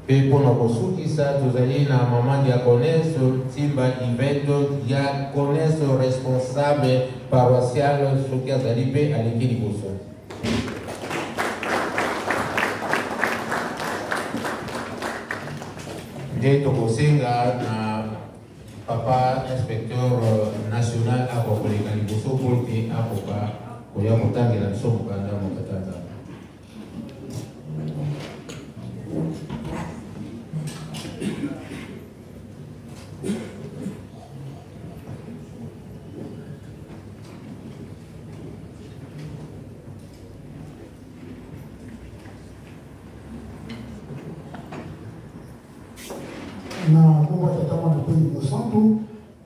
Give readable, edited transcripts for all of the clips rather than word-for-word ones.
Pe pono kosukisa tozali na mama diakoneso Timba Iveto diakoneso responsable paroissial soki azali pe aleki liboso. Nde tokosenga na papa inspecteur national akokoleka liboso po ete akoka koya kotangela biso mokanda mokatanza. na kumba tatama na kweli mosantu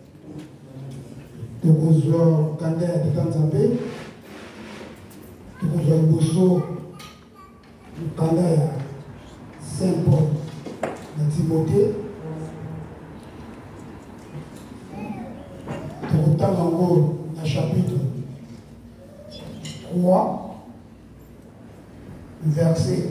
tukozwa kanda ya tata nzambe tukozwa liboso kanda ya Saint Paul na Timothée tokotanga ngo na chapitre 3 verset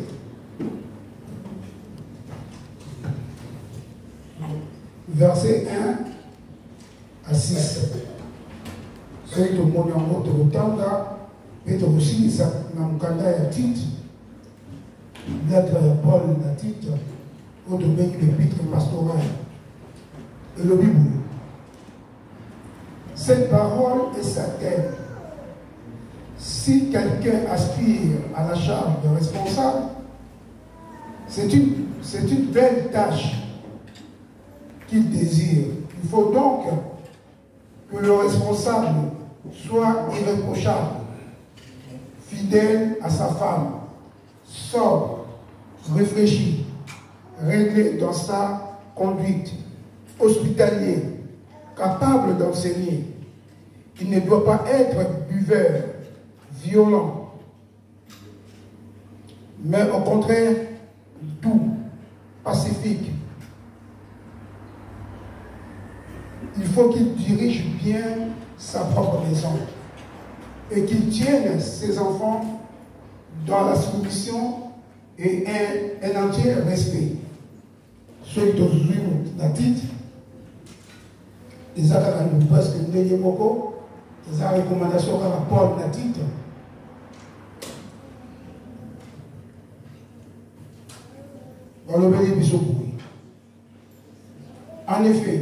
verset 1 à 6. C'est le monde en mode de Tanga et de aussi ça n'a pas ya titre. Lettre à Paul la titre ou de mettre l'épître pastoral et le Bible. Cette parole est certaine. Si quelqu'un aspire à la charge de responsable, c'est une belle tâche qu'il désire. Il faut donc que le responsable soit irréprochable, fidèle à sa femme, sobre, réfléchi, réglé dans sa conduite, hospitalier, capable d'enseigner. Il ne doit pas être buveur, violent, mais au contraire, doux, pacifique. Il faut qu'il dirige bien sa propre maison et qu'il tienne ses enfants dans la soumission et un entier respect. Ceux qui ont la titre, ils ont presque une beaucoup, ils ont recommandation à la Paul la titre. En effet,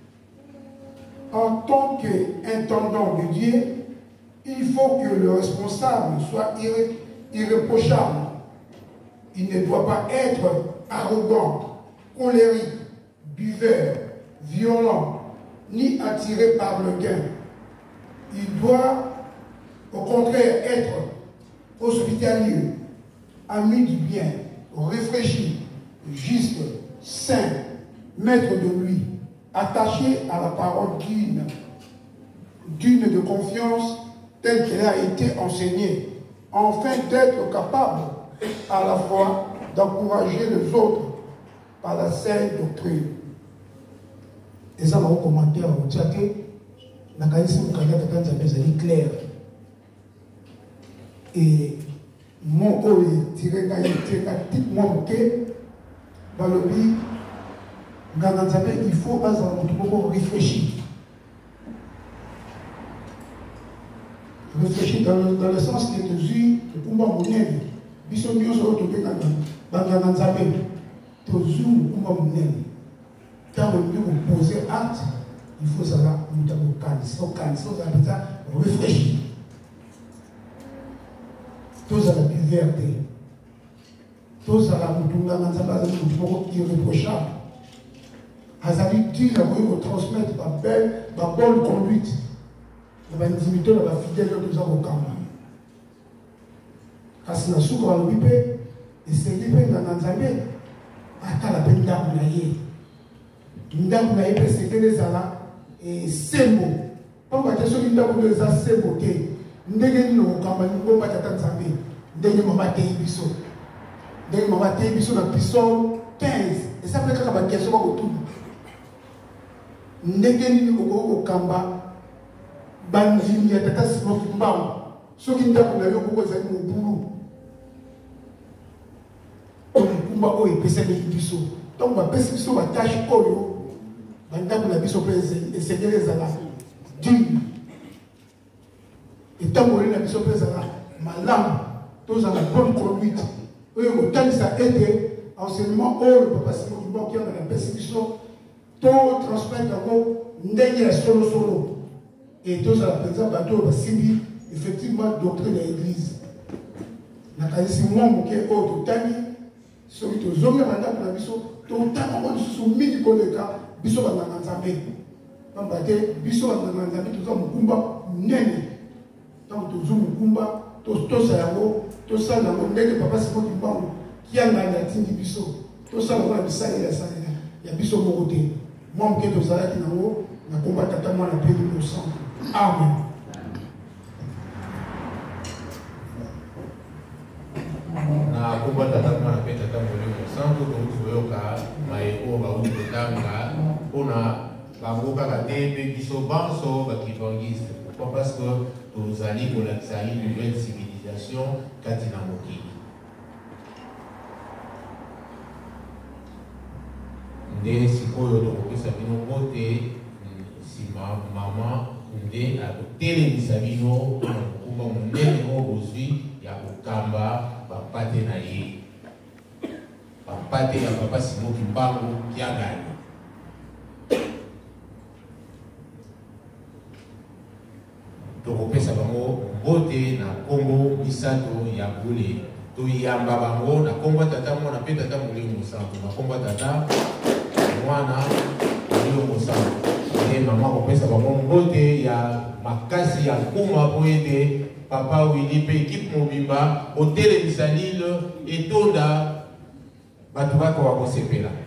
en tant qu'intendant de Dieu, il faut que le responsable soit irréprochable. Il ne doit pas être arrogant, colérique, buveur, violent, ni attiré par le gain. Il doit au contraire être hospitalier, ami du bien, réfléchi, juste, saint, maître de lui, attaché à la parole digne de confiance telle qu'elle a été enseignée, afin d'être capable à la fois d'encourager les autres par la saine doctrine. Et ça, mon commentaire, vous savez, la qualité de clair. Et mon haut est tiré mon dans le pays, il faut réfléchir. Réfléchir dans le sens que tu pour moi, mon aime. Bisous, nous sommes retrouvés dans le Nzambe. Tu pour moi, mon aime. Quand vous posez acte, il faut savoir réfléchir. Tous à la puberté. Tous à la irréprochable. Azali dit la vous transmettre ma bonne conduite. La intimité, la fidélité de nos avocats. Parce que la soupe à l'obipé, et c'est libéré dans l'Anzamé, à la peine d'Amoulaye. N'Amoulaye, c'était les alas, et c'est beau. Pourquoi tu es sur l'Amoulaye, c'est beau. N'dégène nos campagnes, nous ne pouvons pas t'attendre. N'dégène maman Téibiso. N'dégène maman Téibiso dans le pistol 15. Et ça peut être une question autour. N'dégène nos campagnes. Banjimi ya tata simoki mbao soki ndako na yo koko ezali mobulu mokumba oyo epesaki biso ntango bapesi biso batashe oyo bandako na biso mpe esengeli ezala digne etango oli na biso mpe ezala malamu tozala bonne conduite oyo kotalisa ete enseignement oyo papa Simon Kimbangu okianga na pesi biso to transmettre yango ndenge ya solosolo et tozala mpenza bato oyo basimbi effectivement doctrine ya église nakanisi mwa moke oyo totani soki tozonga bandako na biso totanga mwa lisusu mingi koleka biso banganga nzambe pamba te biso banganga nzambe toza mokumba munene ntango tozwi mokumba tosala yango tosala yango ndenge papa Simon Kimbangu kiangani atindi biso tosala yango na bisaleli ya biso moko te mwa moke tozalaki nango na komba tata mwana mpe innocent. Amen. Na komba tata mwana mpe tata molimo santo toyoka maeko bauti kotanga mpona bango kaka te mpe biso banso bakivangiste pourquoi parce que tozali kolakisa une nouvelle civilisation kati na mokili nde sikoyo tokopesa bino mbote nsima mama nde akotelemisa bino mpona mokumba monene oyo bozwi ya kokamba bapate na ye bapate ya papa Simon Kimbangu kiangani tokopesa bango mbote na kombo misato ya bule toyamba bango na kombo tata mwana mpe tata molimo santo na kombo tata mwana molimo santo nde mama kopesa bango mbote ya makasi ya nkuma po ete papa Willy mpe ekipe mobimba otelemisa lile etonda bato bakoka kosepela